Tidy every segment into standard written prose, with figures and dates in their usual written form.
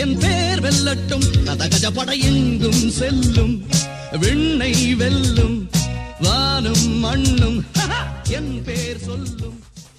என் பேர் வெல்லட்டும், கதகஜ படையெங்கும் செல்லும், விண்ணை வெல்லும், வானும் மண்ணும் என் பேர் சொல்லும்.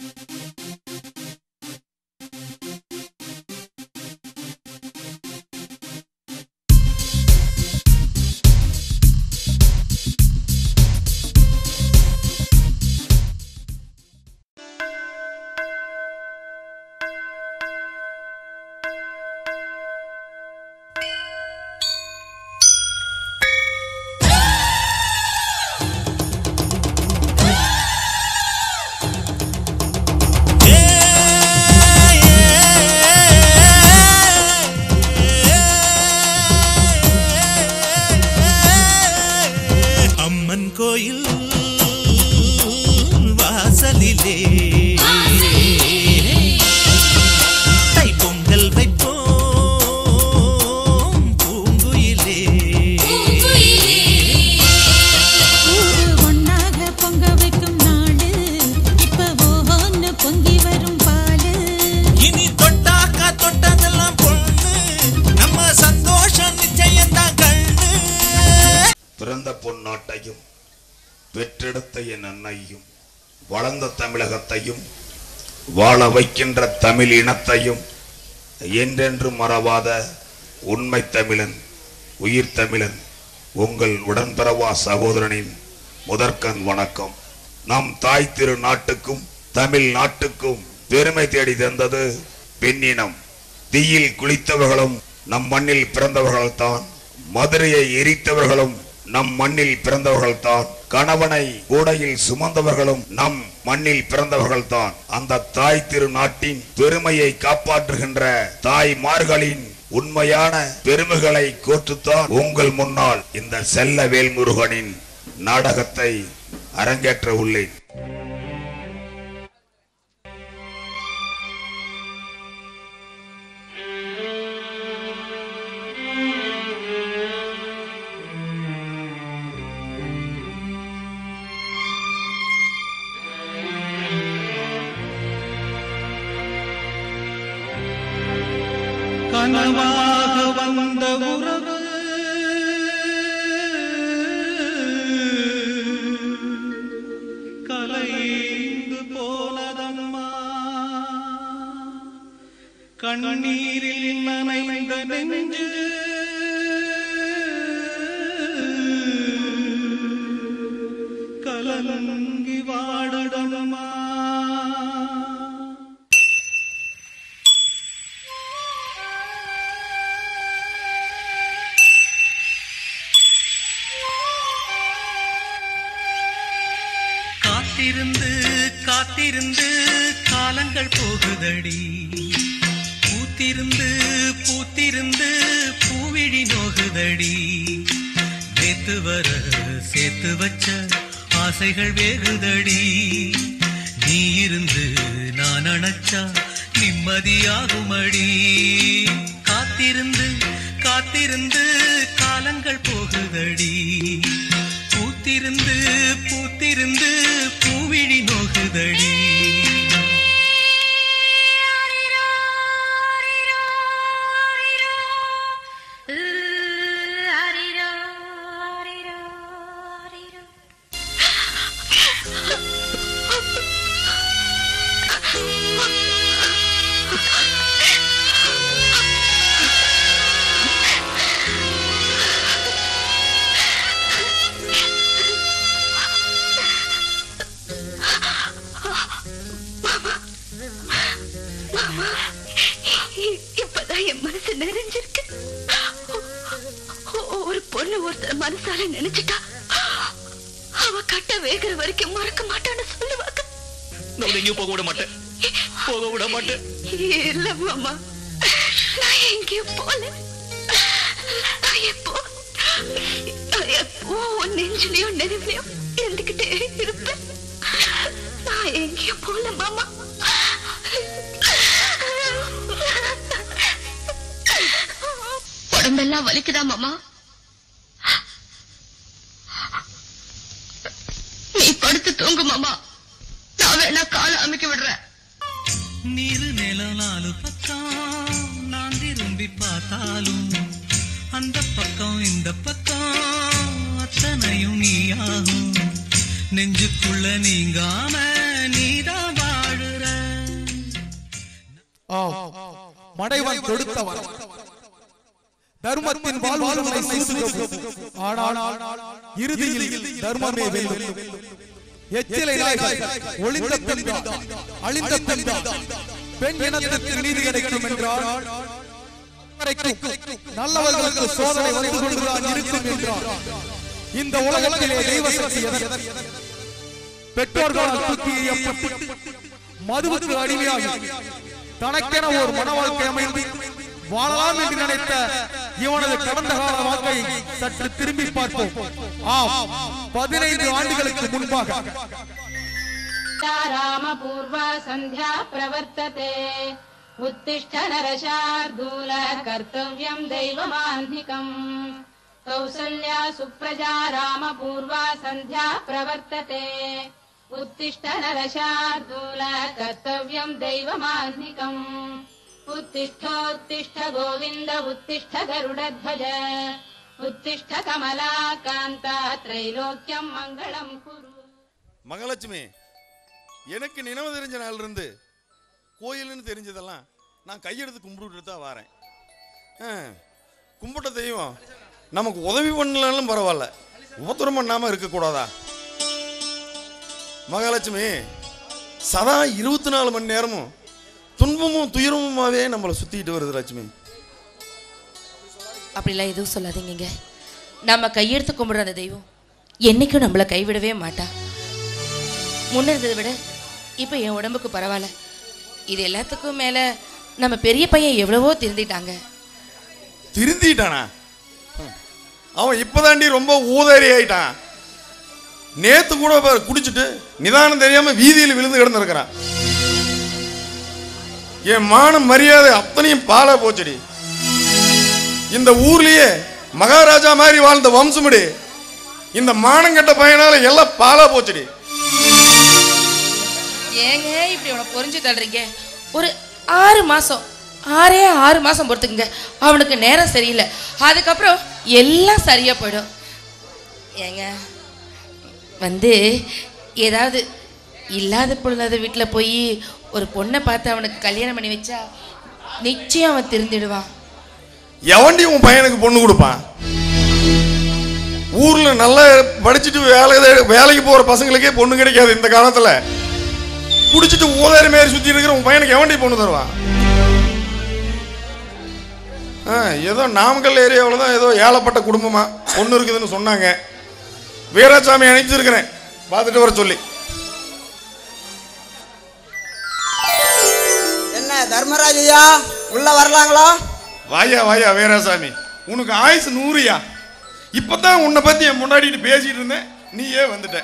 பெற்றெடுத்த என் அன்னையும் வளர்ந்த தமிழகத்தையும் வாழ வைக்கின்ற தமிழ் இனத்தையும் என்றென்று மறவாத உண்மை தமிழன், உயிர் தமிழன், உங்கள் உடன்பிறவா சகோதரனின் முதற்கண் வணக்கம். நம் தாய் திரு நாட்டுக்கும் தமிழ் நாட்டுக்கும் பெருமை தேடி தந்தது பெண்ணினம். தீயில் குளித்தவர்களும் நம் மண்ணில் பிறந்தவர்கள்தான், மதுரையை எரித்தவர்களும் நம் மண்ணில் பிறந்தவர்கள்தான், கணவனை கூடையில் சுமந்தவர்களும் நம் மண்ணில் பிறந்தவர்கள்தான். அந்த தாய் திரு நாட்டின் பெருமையை காப்பாற்றுகின்ற தாய்மார்களின் உண்மையான பெருமைகளை கோர்த்துத்தான் உங்கள் முன்னால் இந்த செல்ல வேல்முருகனின் நாடகத்தை அரங்கேற்ற உள்ளேன். கனவாக வந்த உறவு கலைந்து போனதம்மா, கண்ணீரில் நனைந்த நெஞ்சு கலங்கி வாடுதம்மா. காத்திருந்து காத்திருந்து காலங்கள் போகுதடி, பூத்திருந்து பூத்திருந்து பூவிழி நோகுதடி, நேத்து வர சேர்த்து வச்ச ஆசைகள் வேகுதடி, நீ இருந்து நான் அணைச்சா நிம்மதியாகுமடி. காத்திருந்து காத்திருந்து காலங்கள் போகுதடி, பூத்திருந்து பூத்திருந்து பூவிழி நோகுதடி. இப்பதான் என் மனசு நிறைஞ்சிருக்கு. ஒரு பொண்ணு ஒருத்தர் மனசால நினைச்சிட்டா அவ கட்ட வேகிற வரைக்கும் மறக்க மாட்டான்னு சொல்லுவாங்க. நான் எங்கேயும் போக விட மாட்டேன், போக விட மாட்டேன். இல்ல மாமா, நான் எங்கேயும் போல. எப்போ நெஞ்சிலையும் நினைவுலையும் இருந்துகிட்டே இருப்பேன். நான் எங்கேயும் போல மாமா. உடம்பெல்லாம் வலிக்குதா மாமா? நீ படுத்து தூங்கு மாமா, நான் வேணா காலை அமைக்க விடுறேன். நீரு நிலம் நாலு பக்கம் நான் திரும்பி திரும்பி பார்த்தாலும் அந்த பக்கம் இந்த பக்கம் அத்தனையும் நீயாகும். நெஞ்சுக்குள்ள நீங்காம நீதான் வாழுற. மடைவன் கொடுத்தவர் தர்மத்தின் வாழ்வாளனை சூதுகவும், ஆனால் இறுதியில் தர்மமே வெல்லும். எச்சிலை நாய்கள் ஒளிந்த பெண்தான் அழிந்த பெண்தான். பெண் இனத்திற்கு நீதி கிடைக்கும் என்றால் நல்லவர்களுக்கு சோதனை வந்து கொண்டுதான் இருக்கும் என்றால் இந்த உலகத்திலே தெய்வ சக்தி பெற்றோர்களால் தூக்கி எறியப்பட்டு மதுவுக்கு அடிமையாகி தனக்கென ஒரு மன வாழ்க்கை அமைந்து வாழலாம் என்று நினைத்த இவனது கடந்த கால வாழ்க்கை சற்று திரும்பி பார்ப்போம். 15 ஆண்டுகளுக்கு முன்பாக ராமபூர்வா சந்தியா பிரவர்த்ததே. உத்திஷ்ட நரசார்தூல கர்த்தவ்யம் தெய்வமான்னிகம். கௌசல்யா சுப்ரஜா ராமபூர்வா சந்தியா பிரவர்த்ததே. உத்திஷ்ட நரசார்தூல கர்த்தவ்யம் தெய்வமான்னிகம். உத்திஷ்டோத்திஷ்ட கோவிந்த உத்திஷ்ட கருடத்வஜ. உத்திஷ்ட கமலா காந்தா த்ரைலோக்கியம் மங்களம் குரு. மகாலட்சுமி, எனக்கு நினைவு தெரிஞ்ச நாள் இருந்து கோயில்னு தெரிஞ்சதெல்லாம் நான் கையெடுத்து கும்பிட்டுட்டு தான் வரேன். கும்பிட்ட தெய்வம் நமக்கு உதவி பண்ணலாலும் பரவாயில்ல, உபத்திரம் பண்ணாமல் இருக்கக்கூடாதா? மகாலட்சுமி சதா 24 மணி நேரமும் துன்பமும் துயரமுமாவே நம்மளை சுத்திட்டு வருது. லட்சுமி, அப்படிலாம் எதுவும் சொல்லாதீங்க. நம்ம கையெடுத்து கும்பிடுற அந்த தெய்வம் என்னைக்கும் நம்மளை கைவிடவே மாட்டா. முன்ன இருந்ததை விட இப்போ என் உடம்புக்கு பரவாயில்ல. இது எல்லாத்துக்கும் மேல நம்ம பெரிய பையன் எவ்வளவோ திருந்திட்டாங்க. திருந்திட்டானா? அவன் இப்பதாண்டி ரொம்ப ஊதாரி ஆயிட்டான். நேத்து கூட குடிச்சிட்டு நிதானம் தெரியாம வீதியில் விழுந்து கிடந்திருக்கிறான். என் மான மரியாதை அத்தனையும் பாலா போச்சுடி. இந்த ஊர்லயே மகாராஜா மாதிரி வாழ்ந்த வம்சமுடி இந்த மானங்கட்ட பையனால எல்லாம் பாலா போச்சுடி. ஏங்க இப்படி உன புரிஞ்சு தள்ளுறீங்க? ஒரு 6 மாசம் பொறுத்துக்குங்க. அவனுக்கு நேரம் சரியில்லை, அதுக்கப்புறம் எல்லாம் சரியா போயிடும். ஏங்க ஏதாவது இல்லாத பொழுது வீட்டில் போய் ஒரு பொண்ணை பார்த்து அவனுக்கு கல்யாணம் பண்ணி வச்சா நிச்சயம் அவன் திருந்திடுவான். எவன்டி உன் பையனுக்கு பொண்ணு கொடுப்பான்? ஊர்ல நல்லா படிச்சுட்டு வேலைக்கு போற பசங்களுக்கே பொண்ணு கிடைக்காது இந்த காலத்துல. குடிச்சிட்டு ஊதாரி மாரி சுத்தி இருக்கிற உன் பையனுக்கு எவன்டி பொண்ணு தருவான்? ஏதோ நாமக்கல் ஏரியாவில் தான் ஏதோ ஏழப்பட்ட குடும்பமா பொண்ணு இருக்குதுன்னு சொன்னாங்க. வீராசாமி அனுப்பிச்சிருக்கிறேன், பார்த்துட்டு வர சொல்லி. என்ன தர்மராஜையா, உள்ள வரலாங்களா? வாயா வாயா வீராசாமி, உனக்கு ஆயுசு 100யா. இப்பதான் உன்னை பத்தி என் முன்னாடிட்டு பேசிட்டு இருந்தேன், நீயே வந்துட்ட.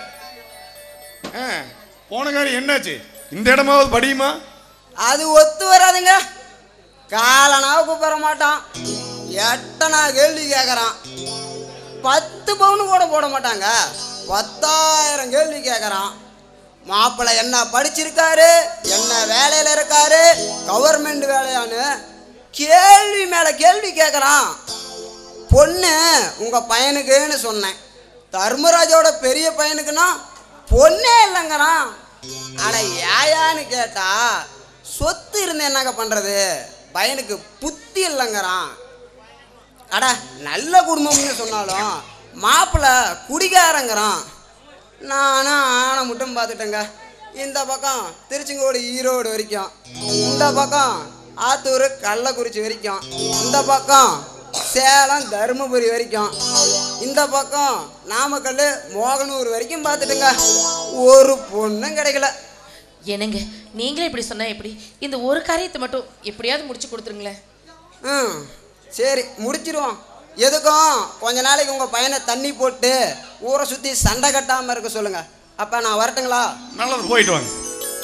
போன காரியம் என்னாச்சு? இந்த இடமாவது படியுமா? அது ஒத்து வராதுங்க. காலனாவை கூப்பிட மாட்டான், எட்டனா கேள்வி கேட்கறான். 10 பவுன் கூட போட மாட்டாங்க, 10,000 கேள்வி கேட்கறான். மாப்பிள்ளை என்ன படிச்சிருக்காரு, என்ன வேலையில இருக்காரு, கவர்மெண்ட் வேலையான்னு கேள்வி மேல கேள்வி கேட்கறான். பொண்ணு உங்க பையனுக்குன்னு சொன்னேன், தர்மராஜோட பெரிய பையனுக்குன்னா பொண்ணே இல்லைங்கிறான். ஆனா ஏயான்னு கேட்டா சொத்து இருந்து என்னங்க பண்றது, பையனுக்கு புத்தி இல்லைங்கிறான். அட நல்ல குடும்பம்னு சொன்னாலும் மாப்பிள்ளை குடிகாரங்கிறான். நானும் ஆனை மட்டும் பார்த்துட்டேங்க. இந்த பக்கம் திருச்செங்கோடு ஈரோடு வரைக்கும், இந்த பக்கம் ஆத்தூர் கள்ளக்குறிச்சி வரைக்கும், இந்த பக்கம் சேலம் தருமபுரி வரைக்கும், இந்த பக்கம் நாமக்கல் மோகனூர் வரைக்கும் பார்த்துட்டுங்க. ஒரு பொண்ணும் கிடைக்கல. என்னங்க நீங்களே இப்படி சொன்னா எப்படி? இந்த ஒரு காரியத்தை மட்டும் எப்படியாவது முடிச்சு கொடுத்துருங்களேன். சரி முடிச்சிருவோம். எதுக்கும் கொஞ்ச நாளைக்கு உங்கள் பையனை தண்ணி போட்டு ஊரை சுற்றி சண்டை கட்டாமல் இருக்க சொல்லுங்க. அப்போ நான் வரட்டுங்களா? நல்லது, போயிட்டு வாங்க.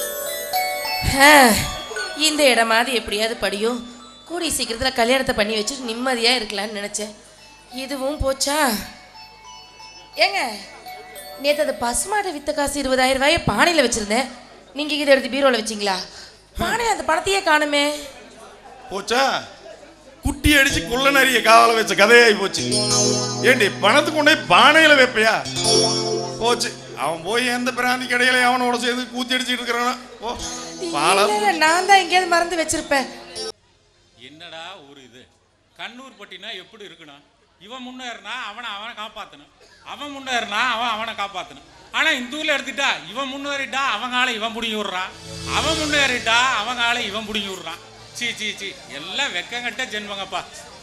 இந்த இடமாவது எப்படியாவது படியும். கூடிய சீக்கிரத்தில் கல்யாணத்தை பண்ணி வச்சுட்டு நிம்மதியாக இருக்கலான்னு நினச்சேன். இதுவும் போச்சா? ஏங்க நேற்று அந்த பசுமாட்டை வித்த காசு 20,000 ரூபாயை பானையில் வச்சுருந்தேன். நீங்கள் இதை எடுத்து பீரோவில் வச்சிங்களா? பானையில் அந்த பணத்தையே காணுமே. போச்சா? குட்டி அடிச்சு குள்ள நரிய காவல வச்ச கதையாகி போச்சு. ஏண்டி பணத்துக்கு கொண்டே பானையில வைப்பையா போச்சு. அவன் போய் எந்த பிராந்தி கடையில அவனோட சேர்ந்து கூத்தி அடிச்சுட்டு இருக்கிறான். ஓ பாலம் நான் தான் எங்கேயாவது மறந்து வச்சிருப்பேன். என்னடா ஒரு இது கண்ணூர் பட்டினா எப்படி இருக்கணும்? இவன் முன்னேறினா அவனை காப்பாற்றணும், அவன் முன்னேறினா அவனை காப்பாற்றணும். ஆனா இந்த ஊர்ல எடுத்துட்டா இவன் முன்னேறிட்டா அவங்க ஆளை இவன் பிடிங்கி விடுறான், அவன் முன்னேறிட்டா அவங்க ஆளை இவன் பிடிங்கி விடுறான். சீ சீ சீ, எல்லாம் வெக்கங்கட்ட ஜென்மங்கப்பா.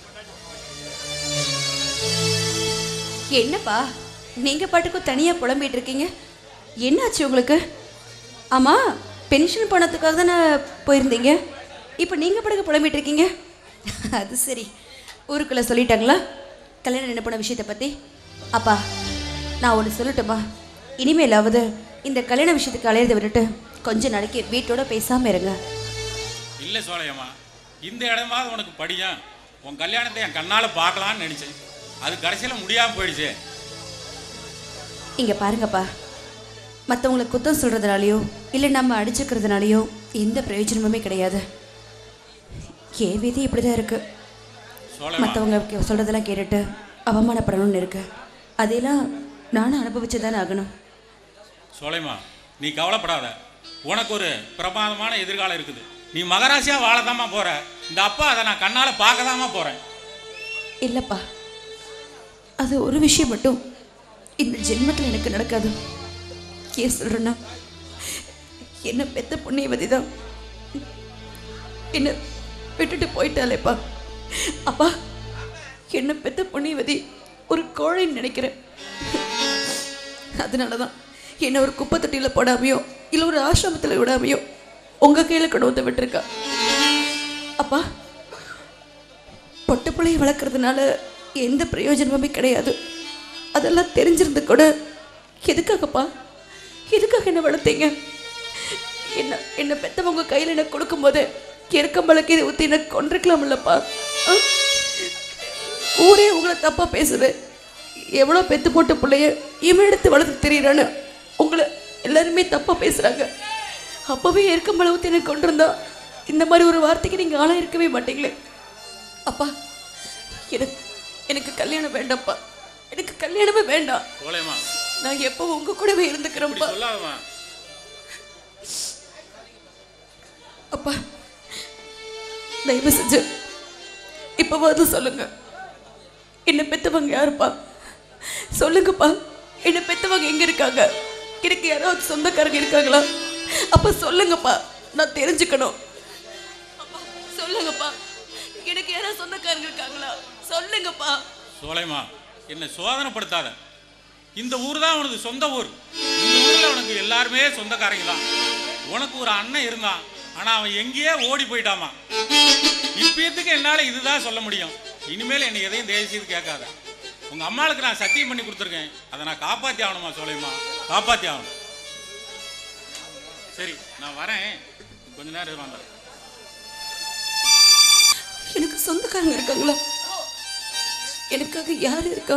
என்னப்பா நீங்க பாட்டுக்கும் தனியா புலம்பிட்டு இருக்கீங்க, என்னாச்சு உங்களுக்கு? ஆமா, பென்ஷன் பணத்துக்காக தானே போயிருந்தீங்க, இப்போ நீங்க பாட்டுக்கு புலம்பிட்டு இருக்கீங்க. அது சரி, ஊருக்குள்ள சொல்லிட்டாங்களா கல்யாணம் என்ன பண்ண விஷயத்தை பத்தி? அப்பா நான் ஒன்று சொல்லட்டுமா, இனிமேலாவது இந்த கல்யாண விஷயத்துக்கு அலையதை விட்டுட்டு கொஞ்ச நாளைக்கு வீட்டோட பேசாம இருங்க. இல்லை சோழையம்மா, இந்த இடமாவது உனக்கு படியா, உன் கல்யாணத்தை என் கண்ணால் பார்க்கலான்னு நினச்சேன், அது கடைசியில் முடியாமல் போயிடுச்சு. இங்கே பாருங்கப்பா, மற்றவங்களை குத்தம் சொல்கிறதுனாலையோ இல்லை நம்ம அடிச்சுக்கிறதுனாலையோ எந்த பிரயோஜனமுமே கிடையாது. என் விதி இப்படி தான் இருக்குது. மற்றவங்க சொல்கிறதெல்லாம் கேட்டுட்டு அவமானப்படணும்னு இருக்கு, அதையெல்லாம் நானும் அனுபவிச்சு தானே ஆகணும். சோலைமா நீ கவலைப்படாத, உனக்கு ஒரு பிரமாதமான எதிர்காலம் இருக்குது. நீ மகராசியா வாழதாமா போற, இந்த அப்பா அதை நான் கண்ணால பார்க்கதாமா போறேன். இல்லப்பா, அது ஒரு விஷயம் மட்டும் இந்த ஜென்மத்தில் எனக்கு நடக்காது. ஏன் சொல்றேன்னா, என்ன பெத்த புண்ணியவதி தான் என்ன விட்டுட்டு போயிட்டாலேப்பா. அப்பா, என்ன பெத்த புண்ணியவதி ஒரு கோழைன்னு நினைக்கிறேன். அதனாலதான் என்ன ஒரு குப்பை தொட்டியில போடாமையோ இல்லை ஒரு ஆசிரமத்தில் விடாமையோ உங்க கையில கொண்டு வந்து விட்டுருக்கா. அப்பா, பொட்ட பிள்ளையை வளர்க்கறதுனால எந்த பிரயோஜனமுமே கிடையாது. அதெல்லாம் தெரிஞ்சிருந்து கூட எதுக்காகப்பா, எதுக்காக என்ன வளர்த்தீங்க? என்ன பெத்தவங்க கையில் எனக்கு கொடுக்கும்போது எருக்கம்பளக்கு இதை ஊற்றி எனக்கு கொண்டிருக்கலாம்லப்பா. ஊரே உங்களை தப்பா பேசுது, எவ்வளோ பெத்து போட்ட பிள்ளைய இவன் எடுத்து வளர்த்து தெரியுறான்னு உங்களை எல்லாருமே தப்பா பேசுறாங்க. அப்பவே எருக்கம்பளை ஊற்றி எனக்கு கொண்டிருந்தா இந்த மாதிரி ஒரு வார்த்தைக்கு நீங்க ஆளா இருக்கவே மாட்டீங்களே. அப்பா, எனக்கு கல்யாணம் வேண்டாம்ப்பா, எனக்கு கல்யாணமே வேண்டாம். நான் எப்போ உங்க கூடவே இருந்துக்கிறேன்ப்பா. அப்பா, தயவு செஞ்சு இப்பவாது சொல்லுங்க, என்ன பெத்தவங்க யாருப்பா? சொல்லுங்கப்பா, என்ன பெத்தவங்க எங்க இருக்காங்க? எனக்கு யாராவது சொந்தக்காரங்க இருக்காங்களா? அப்ப சொல்லுங்கப்பா, நான் தெரிஞ்சுக்கணும். அப்பா சொல்லுங்கப்பா, எனக்கு யாராவது சொந்தக்காரங்க இருக்காங்களா? சொல்லுங்கப்பா. சோலைமா, என்ன சோதனைப்படுத்தாத. இந்த ஊர் தான் உனக்கு சொந்த ஊர். இந்த ஊர்ல உனக்கு எல்லாருமே சொந்தக்காரங்க தான். உனக்கு ஒரு அண்ணன் இருந்தான், ஆனா அவன் எங்கேயே ஓடி போயிட்டாமா. இப்பயத்துக்கு என்னால இதுதான் சொல்ல முடியும். இனிமேல் என்னை எதையும் தயவு செய்து கேட்காத. உங்க அம்மாளுக்கு நான் சத்தியம் பண்ணி கொடுத்துருக்கேன், அதை நான் காப்பாத்தி ஆகணுமா சோலைமா, காப்பாத்தி ஆகணும். சரி, நான் வரேன், கொஞ்ச நேரம் வந்தேன். எனக்கு சொந்தக்காரங்க இருக்காங்களா? எனக்காக யாரு இருக்கா?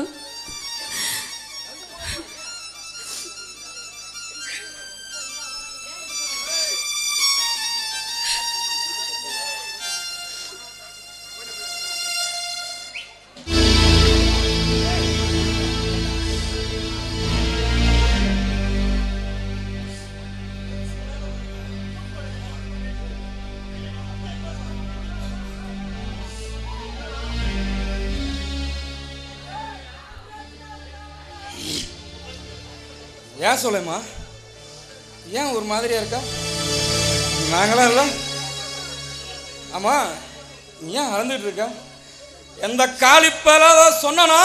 ஏன் சொல்லேம்மா, ஏன் ஒரு மாதிரியா இருக்கா? நாங்களாம் இல்லை. ஆமா, நீ ஏன் அறந்துட்டு இருக்க? எந்த காலிப்பல சொன்னா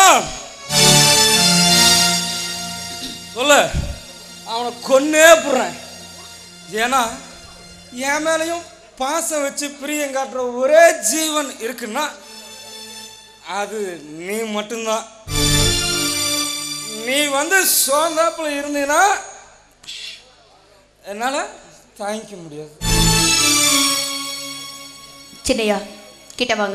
சொல்ல, அவனை கொன்னே போடுறேன். ஏன்னா என் மேலையும் பாசம் வச்சு பிரியம் காட்டுற ஒரே ஜீவன் இருக்குன்னா அது நீ மட்டும்தான். நீ வந்து சோந்தாப்புல இருந்தீன்னா என்னால தாங்கிக்க முடியாது. சின்னையா, கிட்ட வாங்க.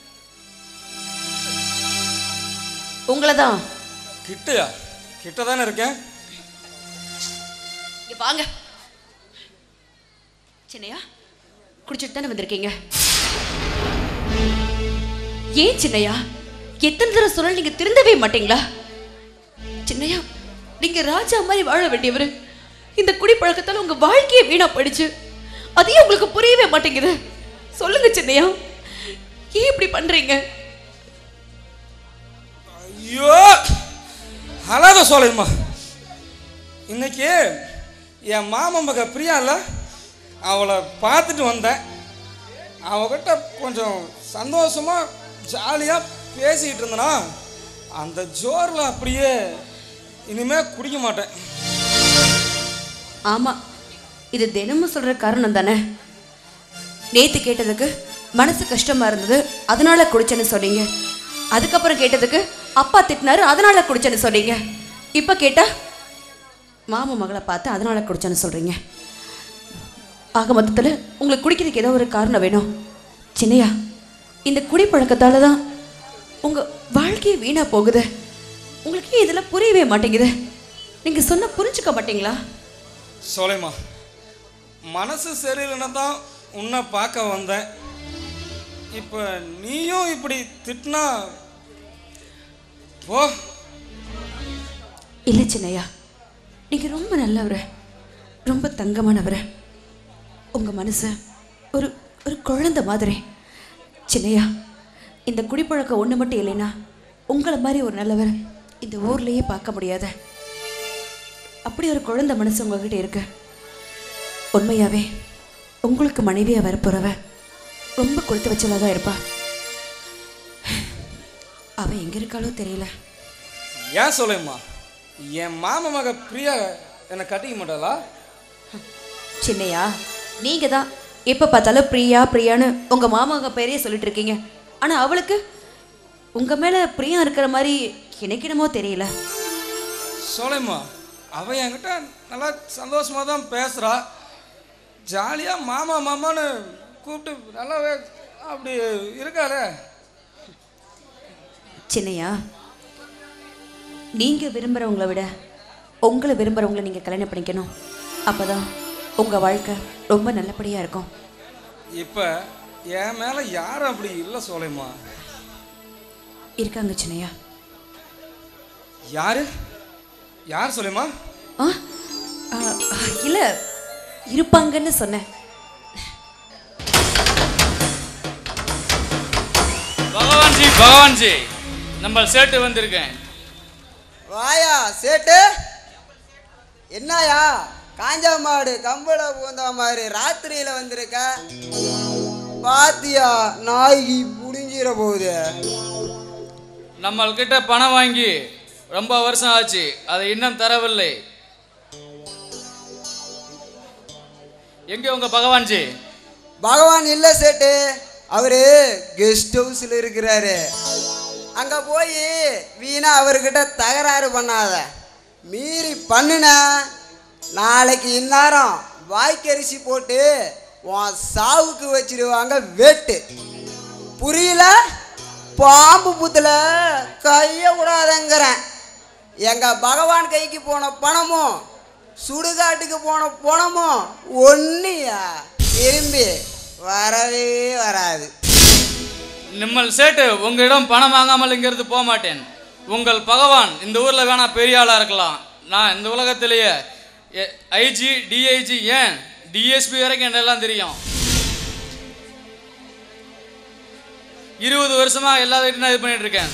உங்களதான். கிட்டயா? கிட்ட தானே இருக்கேன். வாங்க. சின்னையா, குடிச்சிட்டு தானே வந்திருக்கீங்க? ஏன் சின்னையா, எத்தனை தடவை சொன்ன நீங்க திருந்தவே மாட்டீங்களா? சின்னையா, நீங்க ராஜா மாதிரி வாழ வேண்டியவர். இந்த குடிப்பழக்கத்தால உங்க வாழ்க்கையை வீணா போயிடுச்சு. அதையும் உங்களுக்கு புரியவே மாட்டேங்குது. சொல்லுங்க சின்னையா, ஏன் இப்படி பண்றீங்க? ஐயோ, அழாத சோலைம்மா. இன்னைக்கு என் மாமன் மக பிரியா இல்லை, அவளை பார்த்துட்டு வந்தேன். அவகிட்ட கொஞ்சம் சந்தோஷமாக ஜாலியாக பேசிக்கிட்டு இருந்தேனா, அந்த ஜோரில் அப்படியே இனிமேல் குடிக்க மாட்டேன். ஆமாம், இது தினமும் சொல்கிற காரணம் தானே. நேற்று கேட்டதுக்கு மனசு கஷ்டமாக இருந்தது, அதனால குடிச்சேன்னு சொன்னீங்க. அதுக்கப்புறம் கேட்டதுக்கு அப்பா திட்டினாரு, அதனால குடிச்சேன்னு சொன்னீங்க. இப்போ கேட்டால் மாமா மகளை பார்த்து அதனால குடிச்சேன்னு சொல்கிறீங்க. ஆக மொத்தத்தில் உங்களுக்கு குடிக்கிறதுக்கு ஏதோ ஒரு காரணம் வேணும். சின்னையா, இந்த குடிப்பழக்கத்தால் தான் உங்கள் வாழ்க்கையே வீணாக போகுது. உங்களுக்கு இதெல்லாம் புரியவே மாட்டேங்குது. நீங்கள் சொன்னால் புரிஞ்சுக்க மாட்டீங்களா? சோலைம்மா, மனசு சரியில்லைன்னா தான் உன்னை பார்க்க வந்தேன். இப்போ நீயும் இப்படி திட்டினா போ. இல்லை சின்னையா, நீங்கள் ரொம்ப நல்லவர், ரொம்ப தங்கமானவர். உங்கள் மனசு ஒரு ஒரு குழந்தை மாதிரி. சின்னையா, இந்த குடிப்பழக்கம் ஒன்று மட்டும் இல்லைன்னா உங்களை மாதிரி ஒரு நல்லவர் இந்த ஊர்லேயே பார்க்க முடியாத அப்படி ஒரு குழந்தை மனசு உங்ககிட்ட இருக்கு. உண்மையாகவே உங்களுக்கு மனைவியாக வரப்போறவ ரொம்ப கொடுத்து வச்சதாக தான் இருப்பா. அவள் எங்கே இருக்காளோ தெரியல. ஏன் சொல்லுமா, என் மாமா மக பிரியா என்னை கட்டிக்க மாட்டாளா? சின்னையா, நீங்கள் தான் எப்போ பார்த்தாலும் பிரியா பிரியான்னு உங்கள் மாமாங்க பேரையே சொல்லிட்டு இருக்கீங்க. ஆனால் அவளுக்கு உங்கள் மேலே பிரியா இருக்கிற மாதிரி எனக்கு என்னமோ தெரியல. சொல்லுமா, அவள் என்கிட்ட நல்லா சந்தோஷமாக தான் பேசுகிறா. ஜாலியாக மாமா மாமான்னு கூப்பிட்டு நல்லாவே அப்படி இருக்காளே. சின்னையா, நீங்கள் விரும்புகிறவங்கள விட உங்களை விரும்புகிறவங்கள நீங்கள் கல்யாணம் பண்ணிக்கணும். அப்போ தான் உங்கள் வாழ்க்கை ரொம்ப நல்லபடியாக இருக்கும். இப்போ என் மேலே யாரும் அப்படி இல்லை சோலைமா. இருக்காங்க சின்னையா. யாரு யார் சொல்லுமா? இல்லை, இருப்பாங்கன்னு சொன்னேன். பகவான்ஜி, பகவான்ஜி, நம்ம சேட்டு வந்திருக்கேன். வாயா சேட்டு. என்னயா காஞ்சா மாடு கம்பள பூந்தா மாதிரி ராத்திரியில வந்திருக்க? பாத்தியா, நாய்க்கு புடிஞ்சிட போகுது. நம்மள்கிட்ட பணம் வாங்கி ரொம்ப வருஷம் ஆச்சு, அதை இன்னும் தரவில்லை. எங்க உங்க பகவான்ஜி? பகவான் இல்ல சேட்டு, அவரு கெஸ்ட் ஹவுஸ்ல இருக்கிறாரு. அங்க போய் வீணா அவர்கிட்ட தகராறு பண்ணாத. மீறி பண்ணுன நாளைக்கு இந்நேரம் வாய்க்கரிசி போட்டு உன் சாவுக்கு வச்சிருவாங்க வெட்டு. புரியல? பாம்பு புத்துல கைய விடாதங்கிறேன். எங்க பகவான் கைக்கு போன பணமும் சுடுகாட்டுக்கு போன பணமும் ஒன்னியா திரும்பி வரவே வராது. நிம்மல் சேட்டு உங்களிடம் பணம் வாங்காமல் இங்கிருந்து போக மாட்டேன். உங்கள் பகவான் இந்த ஊர்ல வேணா பெரிய ஆளா இருக்கலாம். நான் இந்த உலகத்திலேயே ஐஜி, டிஐஜி, ஏன் டிஎஸ்பி வரைக்கும் என்னெல்லாம் தெரியும். 20 வருஷமா எல்லா வீட்டும் நான் இது பண்ணிட்டு இருக்கேன்.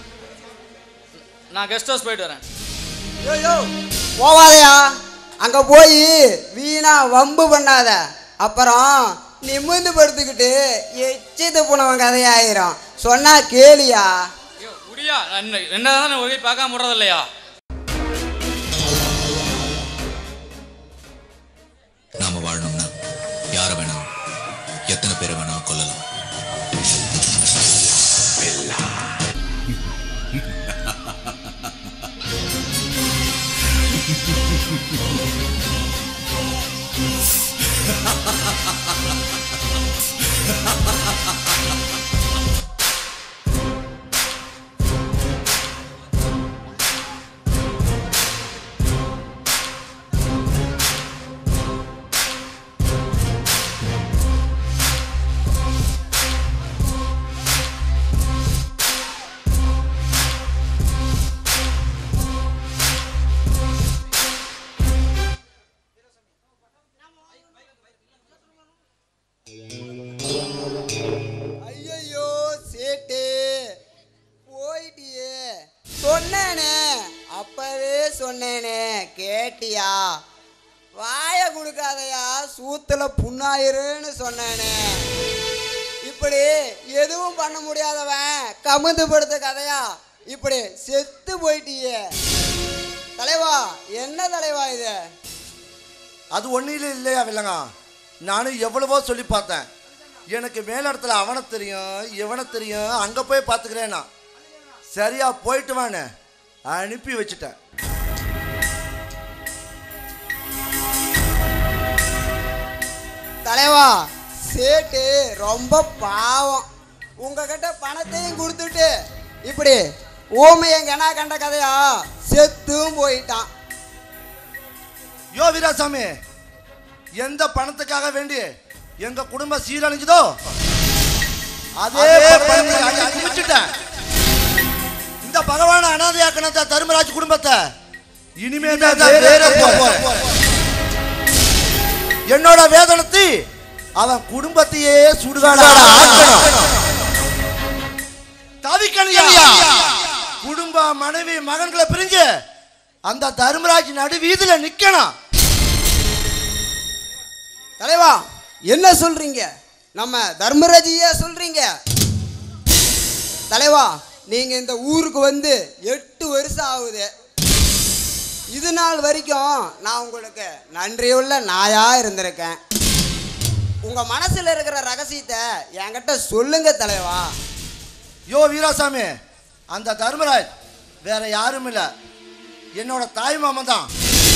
நான் கெஸ்ட் ஹவுஸ் போயிட்டு வரேன். போவாதையா, அங்க போய் வீணா வம்பு பண்ணாத. அப்புறம் நிமிர்ந்து படுத்துக்கிட்டு எச்சது போனவன் கதையாயிரும். சொன்னா கேளியா? முடியா, என்னதான் ஒரே பார்க்காம விடுறது இல்லையா? நாம வாழணும்னா யாரை வேணாம், எத்தனை பேரை வேணாம் கொல்லலாம். கேட்டியா? வாய கொடுக்காதையா, சூத்துல புண்ணாயிருன்னு சொன்னேனே. இப்படி எதுவும் பண்ண முடியாதவன் கமுந்து படுத்த கதையா இப்படி செத்து போயிட்டியே. தலைவா, என்ன தலைவா இது? அது ஒன்றிலும் இல்லையா வில்லங்க? நானும் எவ்வளவோ சொல்லி பார்த்தேன். எனக்கு மேலிடத்துல அவனை தெரியும், இவனை தெரியும், அங்கே போய் பார்த்துக்கிறேன்னா சரியா போயிட்டு வான்னு அனுப்பி வச்சுட்டேன். தலைவா, சேட்டு ரொம்ப பாவம். உங்ககிட்ட பணத்தையும் கொடுத்துட்டு இப்படி ஊமையங்கனா கண்ட கதையா செத்தும் போயிட்டான். யோ வீராசாமி, எந்த பணத்துக்காக வேண்டி எங்க குடும்பம் சீரழிஞ்சதோ அதே பணத்தை குமிச்சுட்டேன். இந்த பகவான அனாதையாக்கின தர்மராஜ் குடும்பத்தை இனிமே என்னோட வேதனத்தை அவன் குடும்பத்தையே சுடுகாட தவிக்கணியா. குடும்ப மனைவி மகன்களை பிரிஞ்சு அந்த தர்மராஜ் நடு வீதியில நிக்கணும். தலைவா, என்ன சொல்றீங்க? நம்ம தர்மராஜையே சொல்றீங்க? தலைவா, நீங்க இந்த ஊருக்கு வந்து 8 வருஷம் ஆகுது. இது நாள் வரைக்கும் நான் உங்களுக்கு நன்றியுள்ள நாயா இருந்திருக்கேன். உங்க மனசுல இருக்கிற ரகசியத்தை என்கிட்ட சொல்லுங்க தலைவா. யோ வீராசாமி, அந்த தர்மராஜ் வேற யாரும் இல்ல, என்னோட தாய் மாமன் தான்.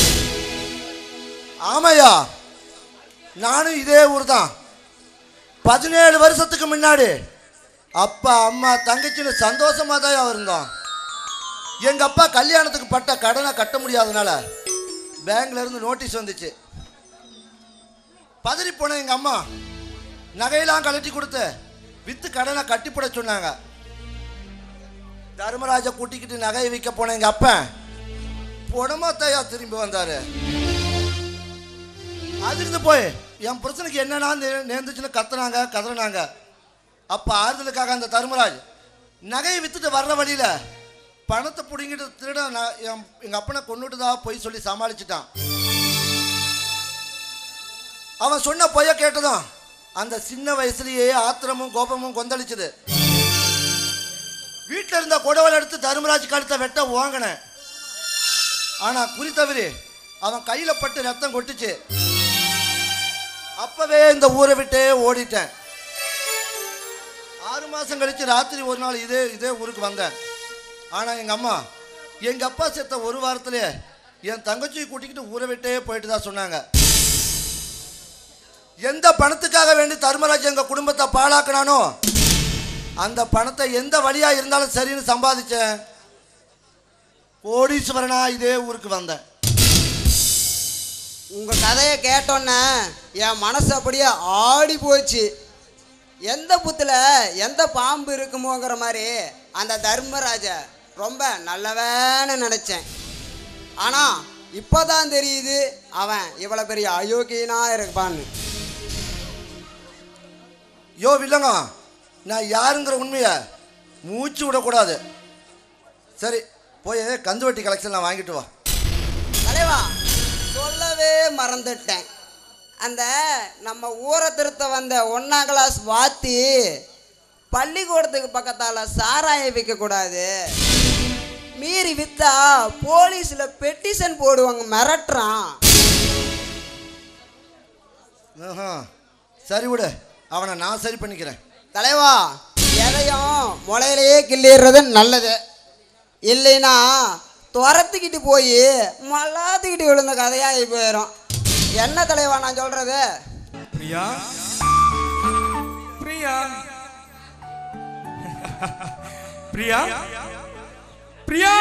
ஆமையா, நானும் இதே ஊர் தான். 17 வருஷத்துக்கு முன்னாடி அப்பா அம்மா தங்கச்சின்னு சந்தோஷமா தான் இருந்தோம். எங்க அப்பா கல்யாணத்துக்கு பட்ட கடனை கட்ட முடியாதனால பேங்க்ல இருந்து நோட்டீஸ் வந்துச்சு. பதறி போன எங்க அம்மா நகையெல்லாம் கழட்டி கொடுத்து வித்து கடனை கட்டிப்பட சொன்னாங்க. தர்மராஜை கூட்டிக்கிட்டு நகையை விற்க போன எங்க அப்பா புடமாத்தையா திரும்பி வந்தாரு. அதிர்ந்து போய் என் பிரச்சனைக்கு என்னன்னா நேர்ந்துச்சுன்னு கத்துனாங்க. அப்ப ஆறுதலுக்காக அந்த தர்மராஜ் நகையை வித்துட்டு வர்ற வழியில பணத்தை பிடிங்கிட்டு திருட எங்க அப்பனை கொண்டுட்டுதா போய் சொல்லி சமாளிச்சுட்டான். அவன் சொன்ன பொய்ய கேட்டதும் அந்த சின்ன வயசுலயே ஆத்திரமும் கோபமும் கொந்தளிச்சது. வீட்டில் இருந்த கொடவல் எடுத்து தர்மராஜ் கழுத்தை வெட்ட வாங்கினேன். ஆனா குறி தவறி அவன் கையில பட்டு ரத்தம் கொட்டுச்சு. அப்பவே இந்த ஊரை விட்டே ஓடிட்டேன். 6 மாசம் கழிச்சு ராத்திரி ஒரு நாள் இதே ஊருக்கு வந்தேன். ஆனா எங்க அம்மா எங்க அப்பா செத்த ஒரு வாரத்திலே என் தங்கச்சியை கூட்டிக்கிட்டு ஊரை விட்டே போயிட்டு தான் சொன்னாங்க. எந்த பணத்துக்காக வேண்டி தர்மராஜ் எங்க குடும்பத்தை பாழாக்கினானோ அந்த பணத்தை எந்த வழியா இருந்தாலும் சரின்னு சம்பாதிச்சேன். கோடீஸ்வரனா இதே ஊருக்கு வந்தேன். உங்க கதையை கேட்டோன்னே என் மனசு அப்படியே ஆடி போச்சு. எந்த புத்துல எந்த பாம்பு இருக்குமோங்கிற மாதிரி அந்த தர்மராஜ ரொம்ப நல்லவன்னு நினைச்சேன். ஆனா இப்போதான் தெரியுது அவன் இவ்வளவு பெரிய அயோக்கியனா இருப்பான்னு. யோ வில்லங்க, நான் யாருங்கிற உண்மையை மூச்சு விடக்கூடாது. சரி, போய் கந்து வட்டி கலெக்ஷன் வாங்கிட்டு வா. தலைவா, சொல்லவே மறந்துட்டேன். அந்த நம்ம ஊரை திருத்த வந்த 1ஆம் கிளாஸ் வாத்தி பள்ளிக்கூடத்துக்கு பக்கத்தால் சாராயம் விற்கக்கூடாது, மீறி விற்றா போலீஸில் பெட்டிஷன் போடுவாங்க, மிரட்டுறான். சரி விடு, அவனை நான் சரி பண்ணிக்கிறேன். தலைவா, எதையும் முளையிலேயே கிள்ளிடுறது நல்லது. இல்லைன்னா துரத்துக்கிட்டு போய் மல்லாத்துக்கிட்டு விழுந்த கதையாகி போயிடும். என்ன தலைவா நான் சொல்றது? பிரியா, பிரியா, பிரியா, பிரியா.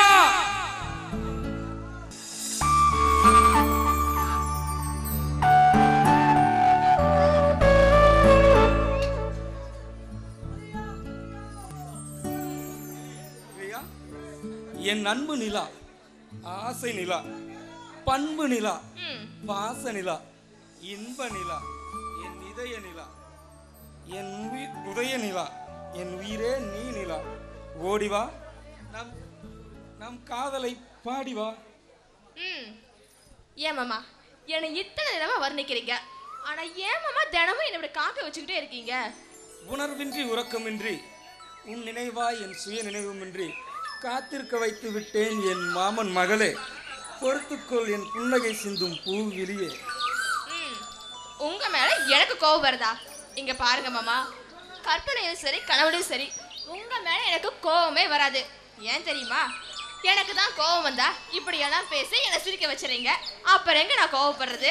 என் அன்பு நிலா, ஆசை நிலா, பண்பு நிலா, பாச நிலா, இன்ப நிலா, என் இதய நிலா, என் உதய நிலா, என் உயிரே நீ நிலா, ஓடிவா, நம் காதலை பாடிவா. ஏன் மாமா என்னை இத்தனை தினமா வர்ணிக்கிறீங்க, ஆனா ஏன் மாமா தினமும் என்னை இப்படி காக்க வச்சுக்கிட்டே இருக்கீங்க? உணர்வின்றி உறக்கமின்றி உன் நினைவாய் என் சுய நினைவுமின்றி காத்திருக்க வைத்து விட்டேன் என் மாமன் மகளே. பொறுத்துக்கொள் என் புன்னகை சிந்தும் பூவிலியே. உங்க மேல எனக்கு கோவம் வருதா? இங்க பாருங்க மாமா, கற்பனையும் சரி கனவுலையும் சரி உங்க மேல எனக்கு கோவமே வராது. ஏன் தெரியுமா? எனக்கு தான் கோவம் வந்தா இப்படியெல்லாம் பேசி என்னை சிரிக்க வச்சுறீங்க. அப்புறம் எங்க நான் கோவப்படுறது?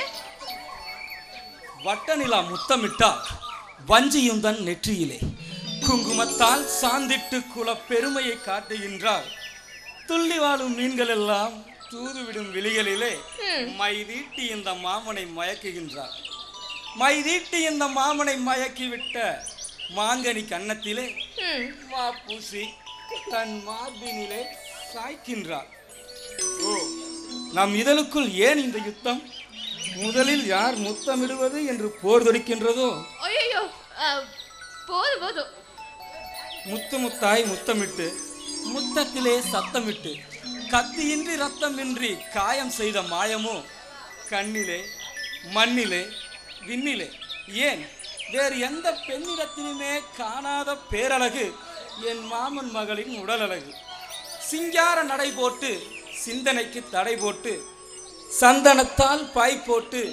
வட்ட நிலா முத்தமிட்டா வஞ்சியும் தன் நெற்றியிலே குங்குமத்தால் சாந்திட்டு குல பெருமையை காட்டுகின்றார். துள்ளி வாழும் மீன்கள் எல்லாம் தூதுவிடும் விழிகளிலே மைதீட்டி இந்த மாமனை மயக்குகின்றார். மைதீட்டி இந்த மாமனை மயக்கிவிட்ட மாங்கனி கன்னத்திலே மாப்பூசி தன் மார்பினிலே சாய்க்கின்றார். ஓ, நம் இதழுக்குள் ஏன் இந்த யுத்தம்? முதலில் யார் முத்தமிடுவது என்று போர் தொடுக்கின்றதோ? ஐயோ, போதும் போதும். முத்து முத்தாய் முத்தமிட்டு முத்தத்திலே சத்தமிட்டு கத்தியின்றி ரத்தமின்றி காயம் செய்த மாயமோ கண்ணிலே மண்ணிலே விண்ணிலே, ஏன் வேறு எந்த பெண்ணிடத்திலுமே காணாத பேரழகு என் மாமன் மகளின் உடல் அழகு. சிங்கார நடை போட்டு சிந்தனைக்கு தடை போட்டு சந்தனத்தால் பாய் போட்டு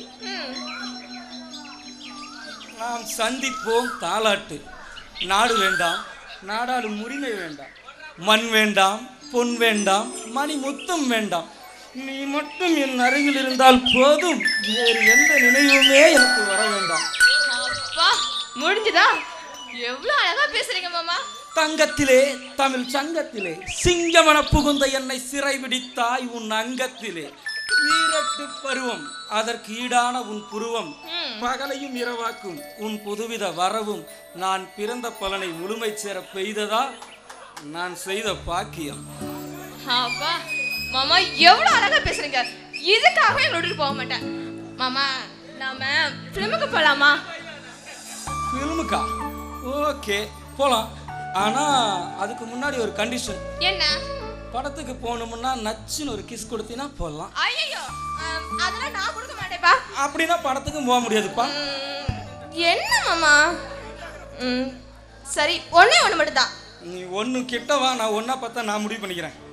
நாம் சந்திப்போம் தாலாட்டு. நாடு வேண்டாம், நாடாளும் உரிமை வேண்டாம், மண் வேண்டாம், பொன் வேண்டாம், மணி முத்தம் வேண்டாம், நீ மட்டும் என் அருகில் இருந்தால் போதும், வேறு எந்த நினைவுமே எனக்கு வர வேண்டாம். அப்பா, முடிஞ்சுதா? எவ்வளவு அழகா பேசுறீங்க மாமா. தங்கத்திலே தமிழ் சங்கத்திலே சிங்கமன புகுந்த என்னை சிறை பிடித்தாய் உன் அங்கத்திலே. ஈரட்டு பருவம் அதற்கு ஈடான உன் புருவம், பகலையும் இரவாக்கும் உன் புதுவித வரவும், நான் பிறந்த பலனை முழுமை சேர பெய்ததா நான் செய்த பாக்கியம். அப்பா மாமா, எவ்வளவு அழகா பேசுறீங்க. இதுக்காகவே விட்டுட்டு போக மாட்டேன் மாமா. நாம பிலிமுக்கு போலாமா? பிலிமுக்கா? ஓகே போலாம். ஆனா அதுக்கு முன்னாடி ஒரு கண்டிஷன். என்ன? படத்துக்கு போகணும்னா நச்சுன்னு ஒரு கிஸ் கொடுத்தீங்கன்னா போகலாம். ஐயோ, அதெல்லாம் நான் கொடுக்க மாட்டேப்பா. அப்படின்னா படத்துக்கு போக முடியாதுப்பா. என்ன மாமா? சரி, ஒண்ணே ஒண்ணு மட்டும் தான். நீ ஒண்ணு கிட்ட வா, நான் ஒன்னா பார்த்தா நான் முடிவு பண்ணிக்கிறேன்.